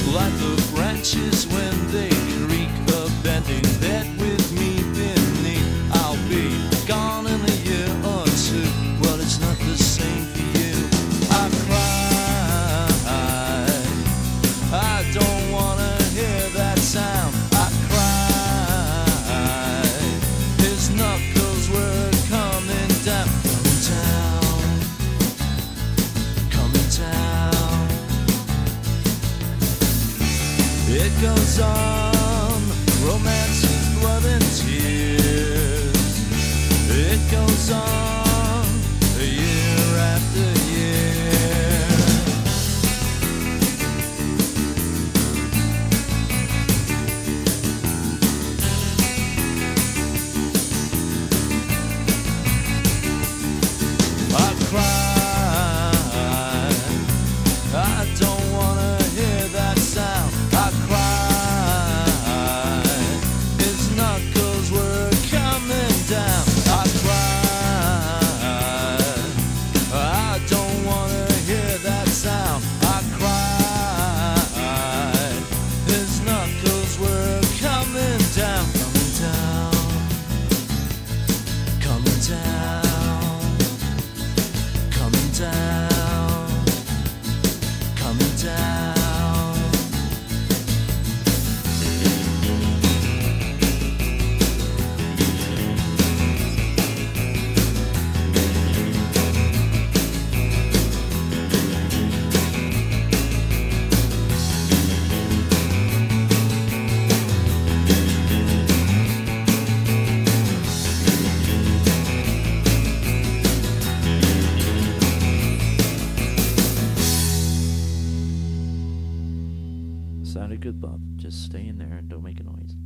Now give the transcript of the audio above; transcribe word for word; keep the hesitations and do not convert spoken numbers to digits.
like the branches when they reek of bending. That with me beneath, I'll be gone in a year or two, but it's not the same for you. I cry, I don't wanna hear that sound. I cry, his knuckles were coming down, coming down, coming down. It goes on, romance is blood and tears. It goes on, year after year. I cry, I don't wanna hear that sound. I cry, his knuckles were coming down. I cry, I don't wanna hear that sound. I cry, his knuckles were coming down, coming down, coming down, coming down, coming down. Sounded good, Bob. Just stay in there and don't make a noise.